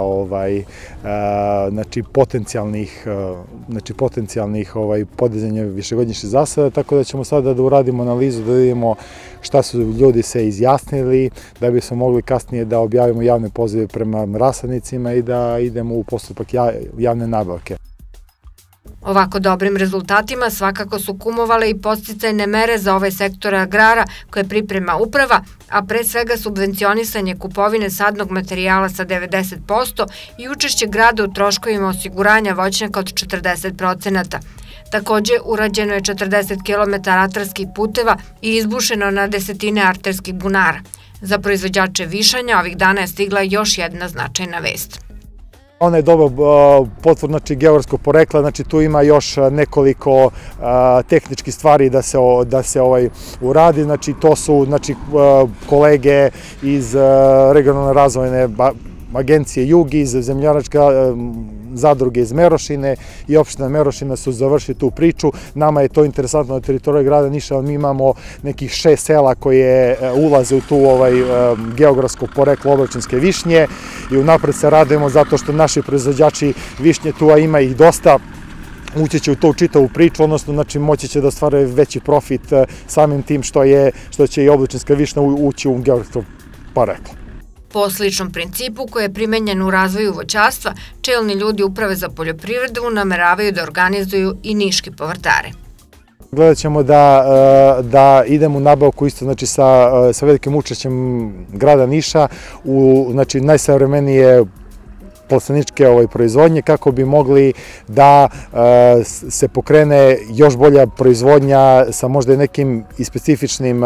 potencijalnih podizanja višegodišnjih zasada, tako da ćemo sada da uradimo analizu, da vidimo šta su ljudi se izjasnili, da bi smo mogli kasnije da objavimo javne pozive prema rasadnicima i da idemo u postupak javne nabavke. Ovako dobrim rezultatima svakako su kumovale i podsticajne mere za ovaj sektor agrara koje priprema uprava, a pre svega subvencionisanje kupovine sadnog materijala sa 90% i učešće grada u troškovima osiguranja voćnjaka od 40%. Takođe, urađeno je 40 km atarskih puteva i izbušeno na desetine arterskih bunara. Za proizvođače višanja ovih dana je stigla još jedna značajna vest. Ona je dobar potvor geografskog porekla, znači tu ima još nekoliko tehničkih stvari da se uradi, znači to su kolege iz regionalne razvojne agencije Jug, iz zemljoradničke zadruge iz Merošine i opština Merošina su završili tu priču. Nama je to interesantno na teritoriji grada Niša, mi imamo nekih 6 sela koje ulaze u tu geografskog porekla obračunske višnje i unapred se radujemo zato što naši proizvođači višnje tu, a ima ih dosta, ući će u tu čitavu priču, odnosno moći će da ostvaruje veći profit samim tim što će i obračunska višnja ući u geografsko poreklo. Po sličnom principu koji je primenjen u razvoju voćarstva, čelni ljudi Uprave za poljoprivredu nameravaju da organizuju i niški povrtare. Gledat ćemo da idemo u nabavku isto sa velikim učešćem grada Niša u najsavremenije plasteničke proizvodnje kako bi mogli da se pokrene još bolja proizvodnja sa možda nekim i specifičnim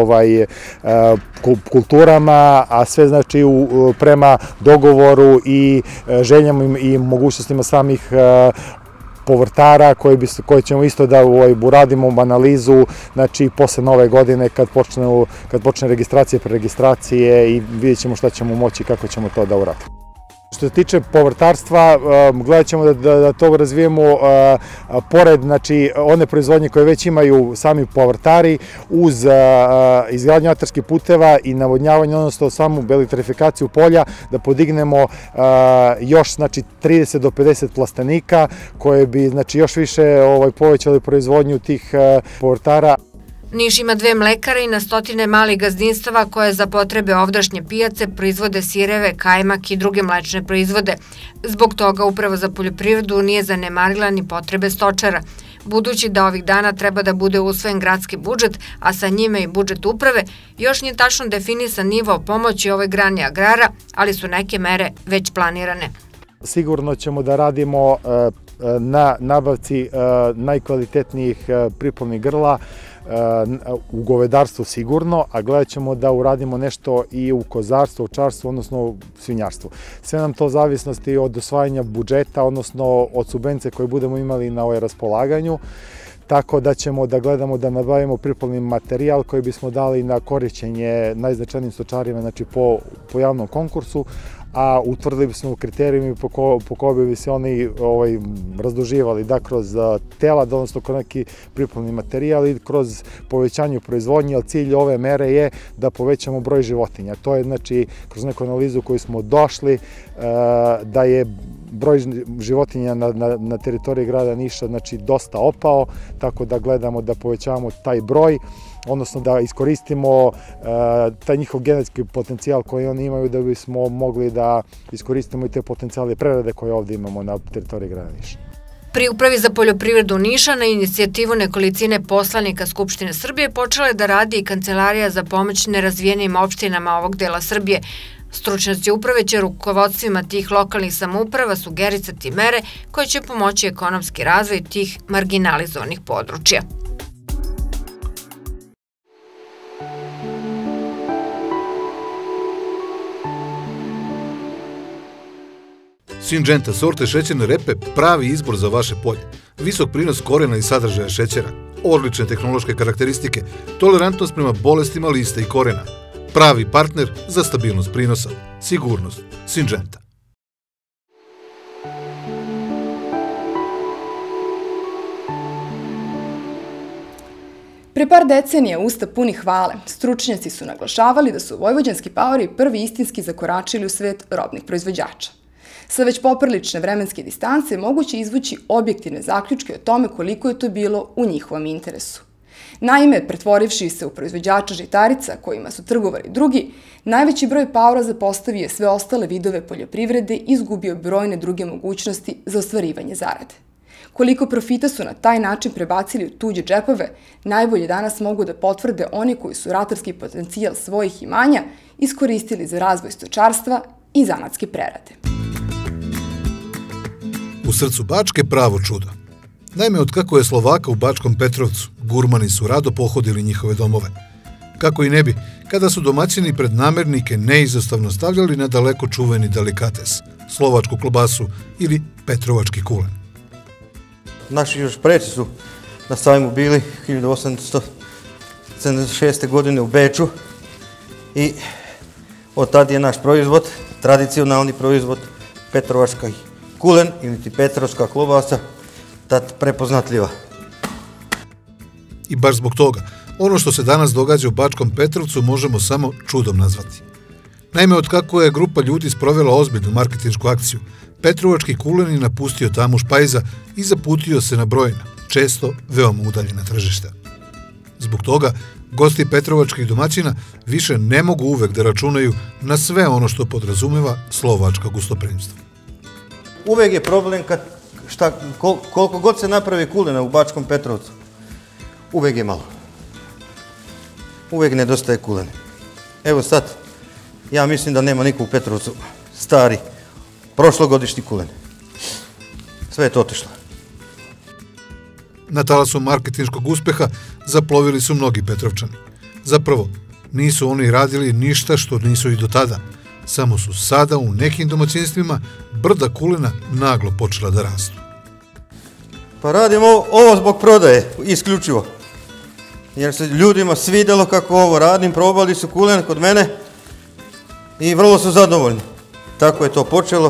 kulturama, a sve znači prema dogovoru i željama i mogućnostima samih povrtara koje ćemo isto da uradimo analizu, znači posle nove godine kad počne registracija, preregistracije i vidjet ćemo šta ćemo moći i kako ćemo to da uradimo. Što se tiče povrtarstva, gledat ćemo da to razvijemo pored one proizvodnje koje već imaju sami povrtari, uz izgradnju atarskih puteva i navodnjavanje, odnosno samu elektrifikaciju polja, da podignemo još 30 do 50 plastenika koje bi još više povećali proizvodnju tih povrtara. Niš ima 2 mlekare i na stotine malih gazdinstava koje za potrebe ovdašnje pijace proizvode sireve, kajmak i druge mlečne proizvode. Zbog toga Uprava za poljoprivredu nije zanemarila ni potrebe stočara. Budući da ovih dana treba da bude usvojen gradski budžet, a sa njime i budžet uprave, još nije tačno definisan nivo pomoći ovoj grani agrara, ali su neke mere već planirane. Sigurno ćemo da radimo na nabavci najkvalitetnijih priplavnih grla, u govedarstvu sigurno, a gledat ćemo da uradimo nešto i u kozarstvu, ovčarstvu, odnosno svinjarstvu. Sve nam to zavisnosti od osvajanja budžeta, odnosno od subvencije koje budemo imali na raspolaganju, tako da ćemo da gledamo da nabavimo priplavni materijal koji bismo dali na korišćenje najznačajnijim stočarima, znači po javnom konkursu, a utvrdili bismo kriterijumi po koje bi se oni razduživali, da kroz telad, odnosno kroz neki priplavni materijal i kroz povećanje proizvodnje, ali cilj ove mere je da povećamo broj životinja. To je, znači, kroz neku analizu koju smo došli, da je broj životinja na teritoriji grada Niša, znači, dosta opao, tako da gledamo da povećavamo taj broj, odnosno da iskoristimo taj njihov genetski potencijal koji oni imaju, da bismo mogli da iskoristimo i te potencijale prerade koje ovde imamo na teritoriji grada Niša. Pri Upravi za poljoprivredu Niša na inicijativu nekolicine poslanika Skupštine Srbije počela je da radi i Kancelarija za pomoć nerazvijenim opštinama ovog dela Srbije. Stručnjaci uprave će rukovodstvima tih lokalnih samouprava sugerisati mere koje će pomoći ekonomski razvoj tih marginalizovanih područja. Syngenta sorte šećerne repe pravi izbor za vaše polje. Visok prinos korena i sadržaja šećera, odlične tehnološke karakteristike, tolerantnost prema bolestima lista i korena. Pravi partner za stabilnost prinosa. Sigurnost. Syngenta. Pre par decenija usta puni hvale, stručnjaci su naglašavali da su vojvođanski paori prvi istinski zakoračili u svet robnih proizvođača. Sa već poprilične vremenske distance moguće izvući objektivne zaključke o tome koliko je to bilo u njihovom interesu. Naime, pretvorivši se u proizvođača žitarica kojima su trgovali drugi, najveći broj paora zapostavio je sve ostale vidove poljoprivrede i izgubio brojne druge mogućnosti za ostvarivanje zarade. Koliko profita su na taj način prebacili u tuđe džepove, najbolje danas mogu da potvrde oni koji su ratarski potencijal svojih imanja iskoristili za razvoj stočarstva i zanatske prerade. U srcu Bačke pravo čudo. Naime, od kako je Slovaka u Bačkom Petrovcu, gurmani su rado pohodili njihove domove. Kako i ne bi, kada su domaćini pred namernike neizostavno stavljali na daleko čuveni delikates, slovačku klobasu ili petrovački kulen. Naši još preci su na sajmu bili 1876. godine u Beču i od tada je naš proizvod, tradicionalni proizvod, petrovački kulen ili ti petrovska klobasa, tad prepoznatljiva. I baš zbog toga, ono što se danas događa u Bačkom Petrovcu možemo samo čudom nazvati. Naime, od kako je grupa ljudi sprovela ozbiljnu marketinšku akciju, petrovački kulen je napustio tamu špajza i zaputio se na brojna, često veoma udaljena tržišta. Zbog toga, gosti petrovačkih domaćina više ne mogu uvek da računaju na sve ono što podrazumeva slovačka gustoprimstva. Uvek je problem koliko god se napravi kulena u Bačkom Petrovcu, uvek je malo. Uvek nedostaje kulene. Evo sad, ja mislim da nema niko u Petrovcu stari, prošlogodišnji kulen. Sve je to otišlo. Na talasu marketinškog uspeha zaplovili su mnogi Petrovčani. Zapravo, nisu oni radili ništa što nisu i do tada. Samo su sada u nekim domaćinstvima brda kulena naglo počela da rastu. Pa radim ovo zbog prodaje, isključivo. Jer se ljudima svidelo kako ovo radim, probali su kulen kod mene i vrlo su zadovoljni. tako je to počelo.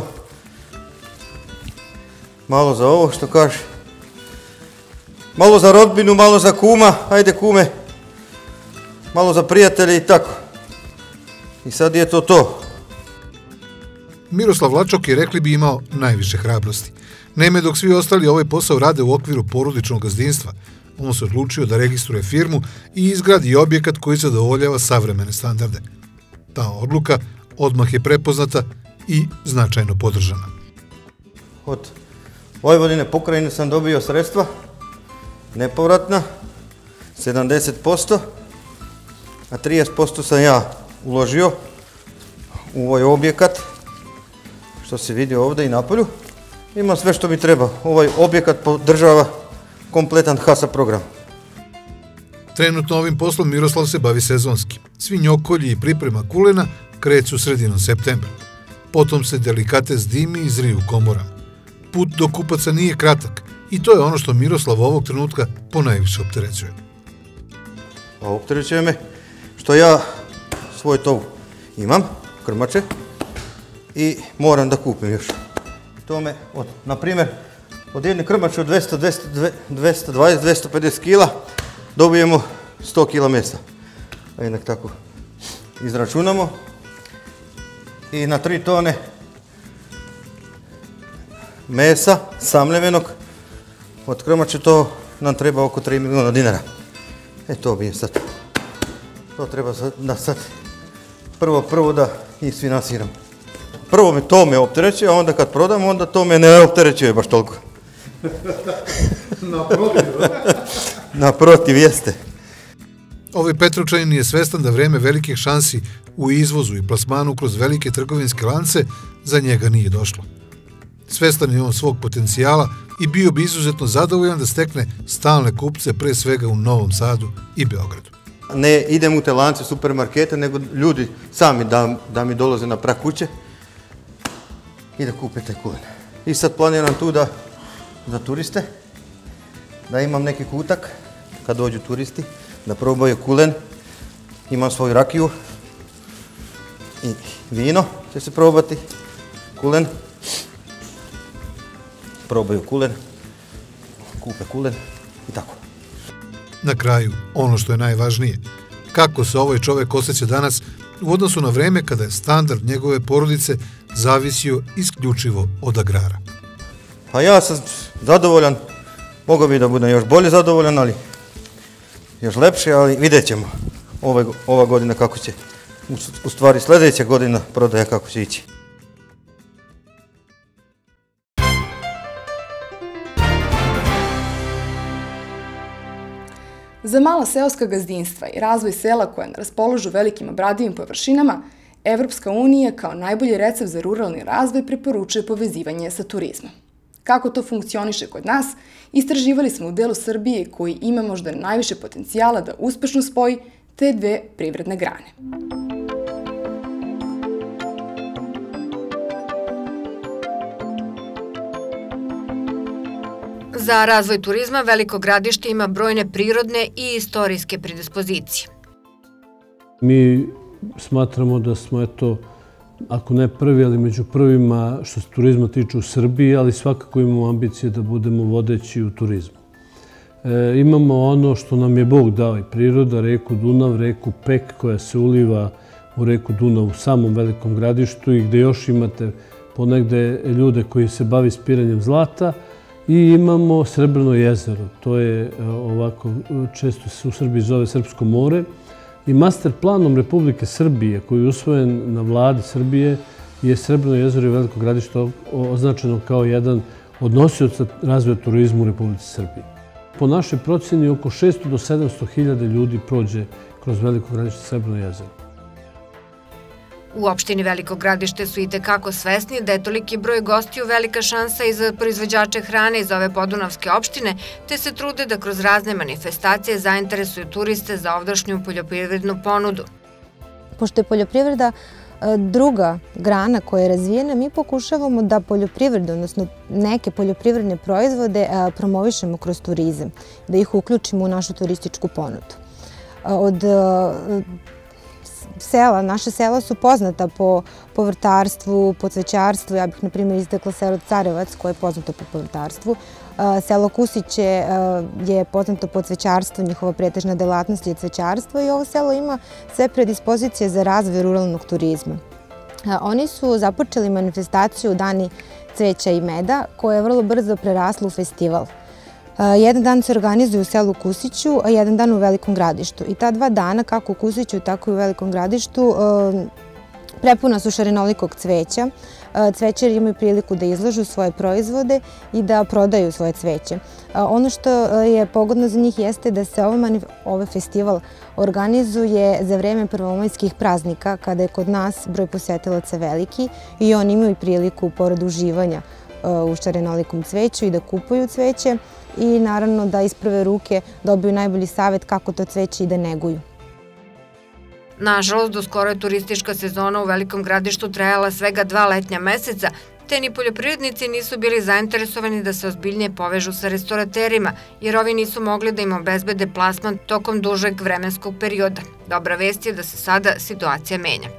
Malo za ovo što kaže. Malo za rodbinu, malo za kuma, ajde kume. Malo za prijatelje i tako. I sad je to to. Miroslav Lačok je, rekli bi, imao najviše hrabrosti. Naime, dok svi ostali ovaj posao rade u okviru porodičnog gazdinstva, on se odlučio da registruje firmu i izgradi objekat koji zadovoljava savremene standarde. Ta odluka odmah je prepoznata i značajno podržana. Od Vojvodine pokrajine sam dobio sredstva, nepovratna, 70%, a 30% sam ja uložio u ovaj objekat, što se vidi ovdje i napolju. Ima sve što mi treba. Ovaj objekat podržava kompletan HASA program. Trenutno ovim poslom Miroslav se bavi sezonski. Svinjokolji i priprema kulena kreću sredinom septembra. Potom se delikates dimi i zri u komorama. Put do kupaca nije kratak i to je ono što Miroslav ovog trenutka ponajviše opterećuje. Opterećuje me što ja svoj tov imam, krmače, i moram da kupim još. To me, na primjer, od jedne krmače od 220-250 kila dobijemo 100 kila mesa. A jednak tako izračunamo. I na 3 tone mesa samljevenog od krmače to nam treba oko 3 milijuna dinara. To bi je sad. To treba da sad prvo da isfinanciram. Prvo to me opterećuje, a onda kad prodam, onda to me ne opterećuje baš toliko. Naprotiv, jeste. Ovaj Petrovčanin je svestan da vreme velikih šansi u izvozu i plasmanu kroz velike trgovinske lance za njega nije došlo. Svestan je on svog potencijala i bio bi izuzetno zadovoljan da stekne stalne kupce, pre svega u Novom Sadu i Beogradu. Ne idem u te lance supermarkete, nego ljudi sami da mi dolaze na prag kuće i da kupe te kulen. I sad planiram tu za turiste, da imam neki kutak, kad dođu turisti, da probaju kulen, imam svoju rakiju i vino će se probati, kulen, probaju kulen, kupe kulen i tako. Na kraju, ono što je najvažnije, kako se ovaj čovek osjeća danas u odnosu na vreme kada je standard njegove porodice zavisio isključivo od agrara. Pa ja sam zadovoljan, mogao bi da budem još bolje zadovoljan, ali još lepše, ali vidjet ćemo ova godina kako će, u stvari sljedeća godina prodaja kako će ići. Za mala seoska gazdinstva i razvoj sela koje raspolažu velikim obradivim površinama, Evropska unija kao najbolji recept za ruralni razvoj preporučuje povezivanje sa turizmom. Kako to funkcioniše kod nas, istraživali smo u delu Srbije koji ima možda najviše potencijala da uspešno spoji te dve privredne grane. Za razvoj turizma Veliko Gradište ima brojne prirodne i istorijske predispozicije. Mi smatramo da smo, ako ne prvi, ali među prvima što se turizma tiče u Srbiji, ali svakako imamo ambicije da budemo vodeći u turizmu. Imamo ono što nam je Bog dao i priroda, reku Dunav, reku Pek koja se uliva u reku Dunav u samom Velikom Gradištu i gde još imate ponegde ljude koji se bavi spiranjem zlata. I imamo Srebrno jezero, to je ovako, često se u Srbiji zove Srpsko more. I master planom Republike Srbije, koji je usvojen na vladi Srbije, je Srebrno jezero i Veliko Gradište označeno kao jedan od nosioca razvoja turizma u Republici Srbiji. Po našoj procjeni oko 600 do 700 hiljada ljudi prođe kroz Veliko Gradište i Srebrno jezero. U opštini Veliko Gradište su i tekako svesni da je toliki broj gostiju velika šansa i za proizvođače hrane iz ove podunavske opštine, te se trude da kroz razne manifestacije zainteresuju turiste za ovdašnju poljoprivrednu ponudu. Pošto je poljoprivreda druga grana koja je razvijena, mi pokušavamo da poljoprivredu, odnosno neke poljoprivredne proizvode promovišemo kroz turizam, da ih uključimo u našu turističku ponudu. Od Naša sela su poznata po povrtarstvu, po cvećarstvu. Ja bih, na primjer, istakla selo Carevac, koje je poznato po povrtarstvu. Selo Kusiće je poznato po cvećarstvu, njihova pretežna delatnost je cvećarstvo i ovo selo ima sve predispozicije za razvoj ruralnog turizma. Oni su započeli manifestaciju Dani cveća i meda, koja je vrlo brzo prerasla u festival. Jedan dan se organizuje u selu Kusiću, a jedan dan u Velikom Gradištu. I ta 2 dana, kako u Kusiću, tako i u Velikom Gradištu, prepuna su šarenolikog cveća. Cvećari imaju priliku da izlažu svoje proizvode i da prodaju svoje cveće. Ono što je pogodno za njih jeste da se ovaj festival organizuje za vreme prvomajskih praznika, kada je kod nas broj posetilaca veliki i oni imaju priliku, pored uživanja u šarenolikom cveću, i da kupuju cveće i naravno da iz prve ruke dobiju najbolji savjet kako to cveće i da neguju. Nažalost, do skoro je turistička sezona u Velikom Gradištu trajala svega 2 letnja meseca, te ni poljoprivrednici nisu bili zainteresovani da se ozbiljnije povežu sa restoraterima, jer ovi nisu mogli da im obezbede plasman tokom dužeg vremenskog perioda. Dobra vest je da se sada situacija menja.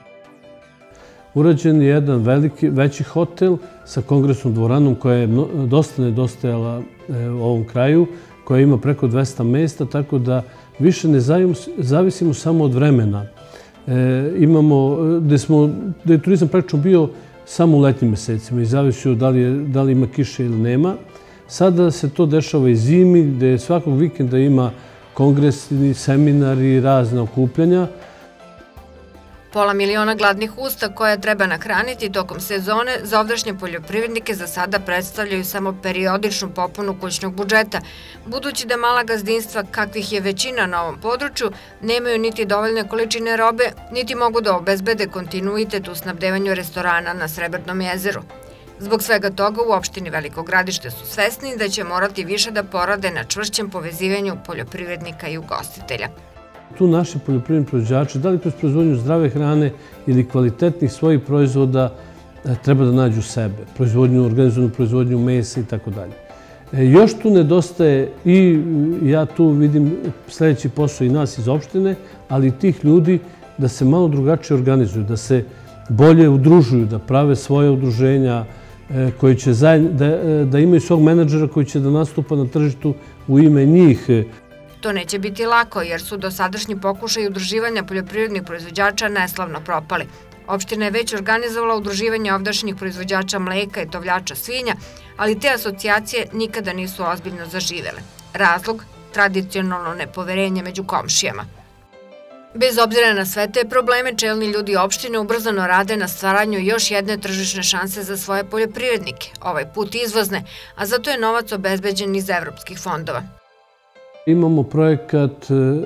Urađen je jedan veći hotel sa kongresnom dvoranom koja je dosta nedostajala u ovom kraju, koja ima preko 200 mesta, tako da više ne zavisimo samo od vremena. Imamo, gde je turizam praktično bio samo u letnjim mesecima i zavisio da li ima kiše ili nema. Sada se to dešava i zimi, gde svakog vikenda ima kongresni, seminari, razne okupljanja. Pola miliona gladnih usta koja treba nahraniti tokom sezone za ovdašnje poljoprivrednike za sada predstavljaju samo periodičnu popunu kućnog budžeta, budući da mala gazdinstva, kakvih je većina na ovom području, nemaju niti dovoljne količine robe, niti mogu da obezbede kontinuitet u snabdevanju restorana na Srebrnom jezeru. Zbog svega toga u opštini Veliko Gradište su svesni da će morati više da porade na čvršćem povezivanju poljoprivrednika i ugostitelja. Tu naši poljoprivredni proizvođači, da li kroz proizvodnju zdrave hrane ili kvalitetnih svojih proizvoda, treba da nađu sebe. Organizovanu proizvodnju mesa i tako dalje. Još tu nedostaje i ja tu vidim sljedeći posao i nas iz opštine, ali i tih ljudi da se malo drugačije organizuju, da se bolje udružuju, da prave svoje udruženja, da imaju svog menadžera koji će da nastupa na tržištu u ime njih. To neće biti lako jer su dosadašnji pokušaji udruživanja poljoprivrednih proizvođača neslavno propali. Opština je već organizovala udruživanje ovdašnjih proizvođača mleka i tovljača svinja, ali te asocijacije nikada nisu ozbiljno zaživele. Razlog? Tradicionalno nepoverenje među komšijama. Bez obzira na sve te probleme, čelni ljudi opštine ubrzano rade na stvaranju još jedne tržišne šanse za svoje poljoprivrednike, ovaj put izvozne, a zato je novac obezbeđen iz evropskih fondova. Imamo projekat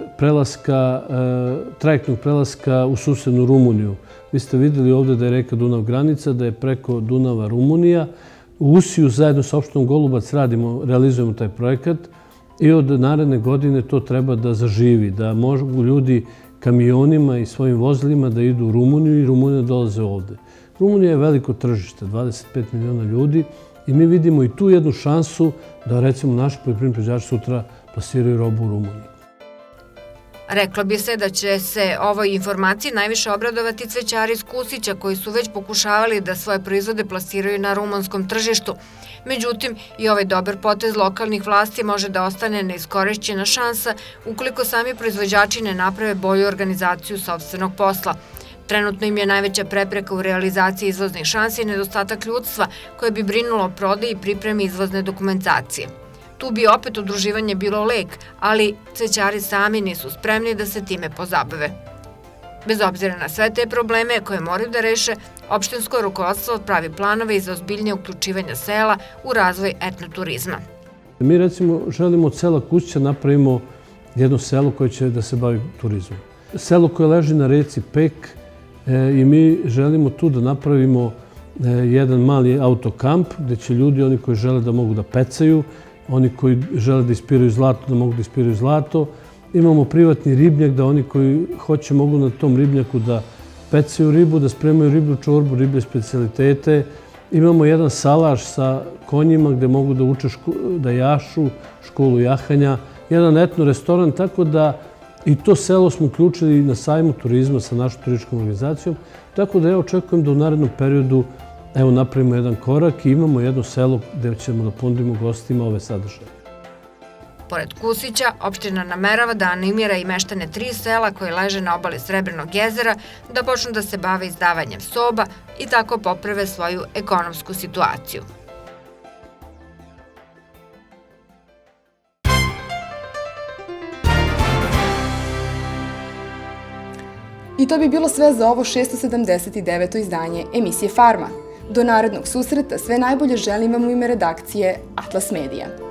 trajektnog prelaska u susednu Rumuniju. Vi ste vidjeli ovdje da je reka Dunav granica, da je preko Dunava Rumunija. U Usiju zajedno sa opštinom Golubac realizujemo taj projekat i od naredne godine to treba da zaživi, da mogu ljudi kamionima i svojim vozilima da idu u Rumuniju i Rumunija dolaze ovde. Rumunija je veliko tržište, 25 miliona ljudi i mi vidimo i tu jednu šansu da recimo naši poljoprivredni proizvođači sutra plasiraju robu u Rumuniji. Reklo bi se da će se ovoj informaciji najviše obradovati cvećari iz Kusića koji su već pokušavali da svoje proizvode plasiraju na rumunskom tržištu. Međutim, i ovaj dobar potez lokalnih vlasti može da ostane neiskorišćena šansa ukoliko sami proizvođači ne naprave bolju organizaciju sopstvenog posla. Trenutno im je najveća prepreka u realizaciji izvoznih šansi nedostatak ljudstva koje bi brinulo o prodaji i pripremi izvozne dokumentacije. Tu bi opet udruživanje bilo lek, ali cvećari sami nisu spremni da se time pozabave. Bez obzira na sve te probleme koje moraju da reše, opštinsko rukovodstvo pravi planove i za ozbiljnije uključivanje sela u razvoj etnoturizma. Mi recimo želimo od sela Kusića napravimo jedno selo koje će da se bavi turizmom. Selo koje leži na reci Pek i mi želimo tu da napravimo jedan mali autokamp gde će ljudi, oni koji žele da mogu da pecaju, oni koji žele da ispiraju zlato, da mogu da ispiraju zlato. Imamo privatni ribnjak da oni koji hoće mogu na tom ribnjaku da pecaju ribu, da spremaju riblju čorbu, riblje specijalitete. Imamo jedan salaš sa konjima gde mogu da uče da jašu, školu jahanja, jedan etno restoran, tako da I to selo smo uključili na sajmu turizma sa našom turističkom organizacijom, tako da ja očekujem da u narednom periodu napravimo jedan korak i imamo jedno selo gde ćemo da ponudimo gostima ove sadržaje. Pored Kusića, opština namerava da animira i meštane 3 sela koje leže na obali Srebrnog jezera da počnu da se bave izdavanjem soba i tako poprave svoju ekonomsku situaciju. I to bi bilo sve za ovo 679. izdanje emisije Farma. Do narednog susreta sve najbolje želim vam u ime redakcije Atlas Medija.